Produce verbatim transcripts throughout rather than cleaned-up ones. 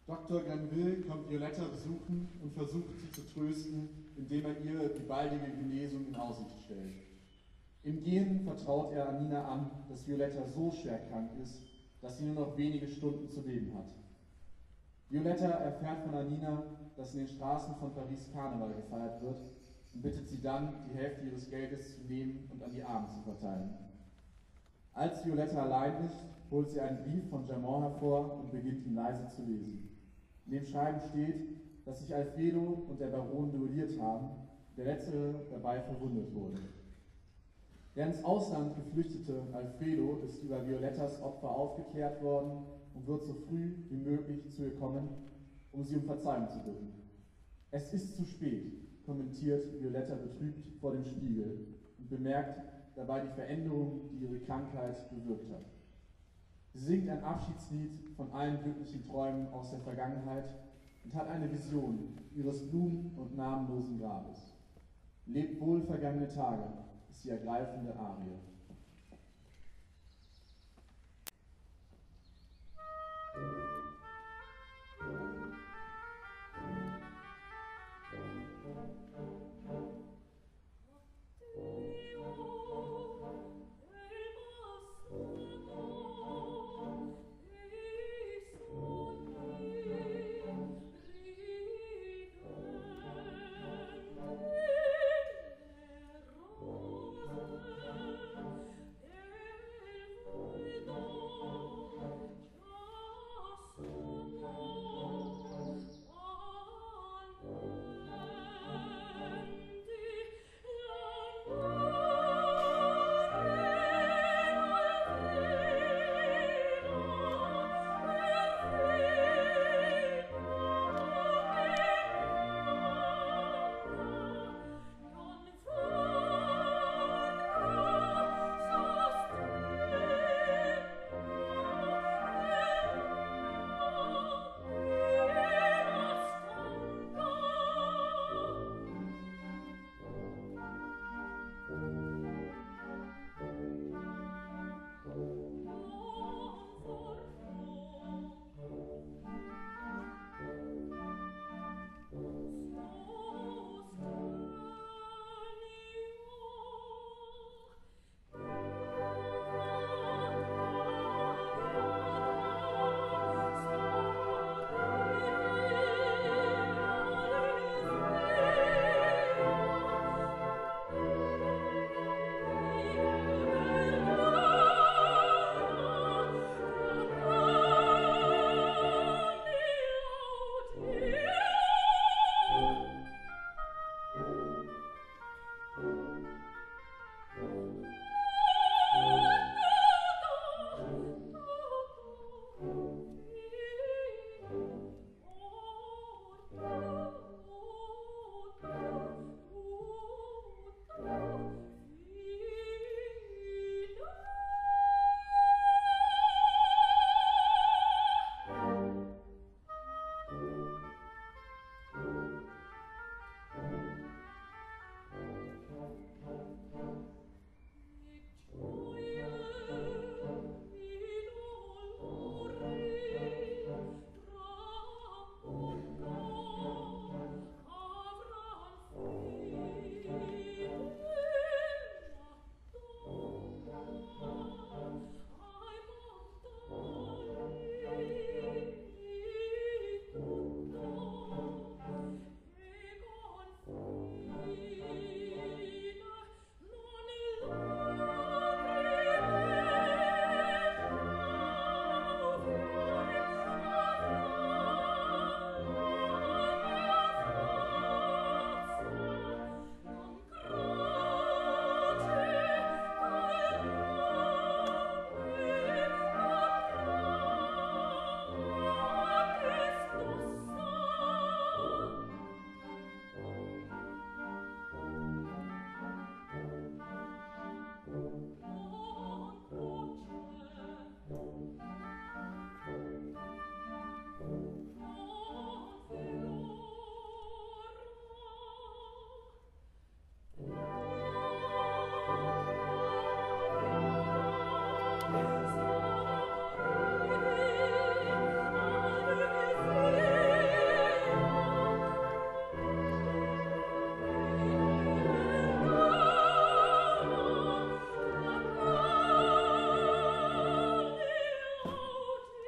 Doktor Granville kommt Violetta besuchen und versucht sie zu trösten, indem er ihr die baldige Genesung in Aussicht stellt. Im Gehen vertraut er Anina an, dass Violetta so schwer krank ist, dass sie nur noch wenige Stunden zu leben hat. Violetta erfährt von Anina, dass in den Straßen von Paris Karneval gefeiert wird und bittet sie dann, die Hälfte ihres Geldes zu nehmen und an die Armen zu verteilen. Als Violetta allein ist, holt sie einen Brief von Germain hervor und beginnt ihn leise zu lesen. In dem Schreiben steht, dass sich Alfredo und der Baron duelliert haben, der letztere dabei verwundet wurde. Der ins Ausland geflüchtete Alfredo ist über Violettas Opfer aufgeklärt worden und wird so früh wie möglich zu ihr kommen, um sie um Verzeihung zu bitten. Es ist zu spät, kommentiert Violetta betrübt vor dem Spiegel und bemerkt dabei die Veränderung, die ihre Krankheit bewirkt hat. Sie singt ein Abschiedslied von allen glücklichen Träumen aus der Vergangenheit und hat eine Vision ihres blumen- und namenlosen Grabes. Lebt wohl vergangene Tage, ist die ergreifende Arie. Thank you.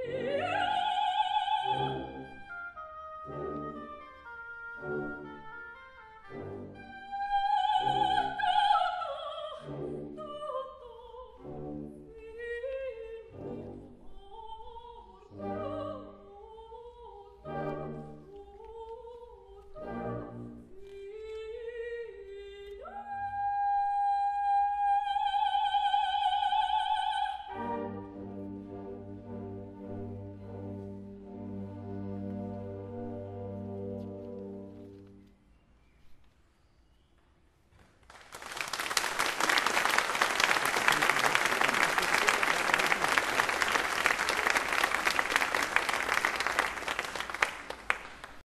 Thank you.